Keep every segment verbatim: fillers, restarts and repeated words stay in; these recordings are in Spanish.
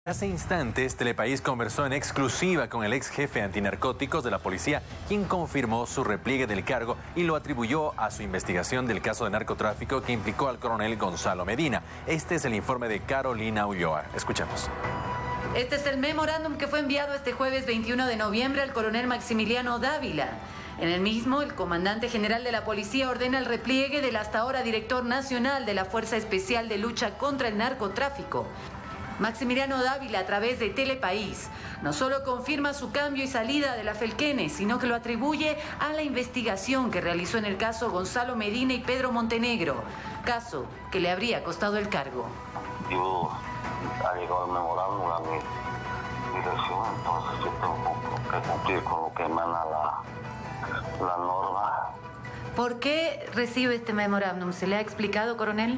Hace instantes, Telepaís conversó en exclusiva con el ex jefe antinarcóticos de la policía, quien confirmó su repliegue del cargo y lo atribuyó a su investigación del caso de narcotráfico que implicó al coronel Gonzalo Medina. Este es el informe de Carolina Ulloa. Escuchemos. Este es el memorándum que fue enviado este jueves veintiuno de noviembre al coronel Maximiliano Dávila. En el mismo, el comandante general de la policía ordena el repliegue del hasta ahora director nacional de la Fuerza Especial de Lucha contra el Narcotráfico. Maximiliano Dávila, a través de Telepaís, no solo confirma su cambio y salida de la Felquene, sino que lo atribuye a la investigación que realizó en el caso Gonzalo Medina y Pedro Montenegro, caso que le habría costado el cargo. Yo, ha llegado el memorándum a mi dirección, entonces yo tengo que cumplir con lo que emana la, la norma. ¿Por qué recibe este memorándum? ¿Se le ha explicado, coronel?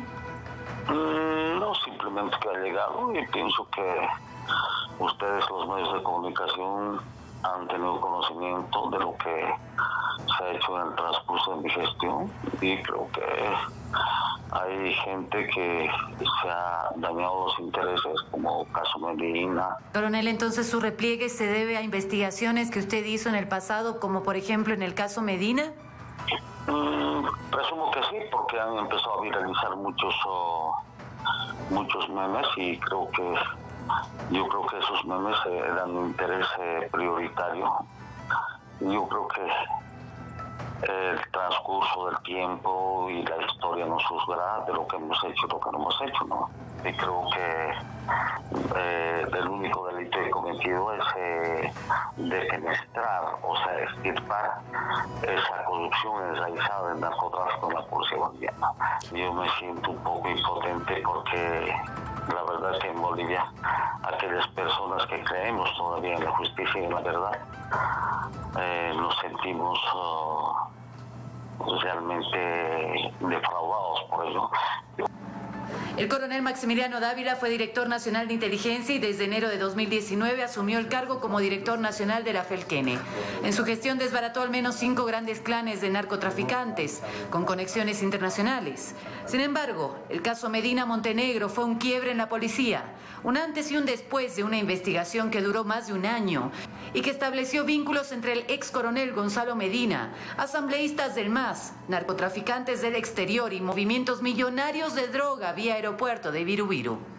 Mm, no, simplemente que ha llegado y pienso que ustedes, los medios de comunicación, han tenido conocimiento de lo que se ha hecho en el transcurso de mi gestión y creo que hay gente que se ha dañado los intereses, como caso Medina. Coronel, entonces su repliegue se debe a investigaciones que usted hizo en el pasado, como por ejemplo en el caso Medina. Mm, presumo que sí, porque han empezado a viralizar muchos oh, muchos memes y creo que yo creo que esos memes eh, dan un interés eh, prioritario. Yo creo que el transcurso del tiempo y la historia nos juzgará de lo que hemos hecho y lo que no hemos hecho, ¿no? Y creo que eh, el único delito que he cometido es eh, defenestrar, o sea, extirpar esa corrupción enraizada en narcotráfico en la policía boliviana. Yo me siento un poco impotente porque la verdad es que en Bolivia aquellas personas que creemos todavía en la justicia y en la verdad eh, nos sentimos uh, realmente defraudados por ello. El coronel Maximiliano Dávila fue director nacional de inteligencia y desde enero de dos mil diecinueve asumió el cargo como director nacional de la Felquene. En su gestión desbarató al menos cinco grandes clanes de narcotraficantes con conexiones internacionales. Sin embargo, el caso Medina Montenegro fue un quiebre en la policía, un antes y un después de una investigación que duró más de un año y que estableció vínculos entre el ex coronel Gonzalo Medina, asambleístas del M A S, narcotraficantes del exterior y movimientos millonarios de droga vía aeropuerto de Viru Viru.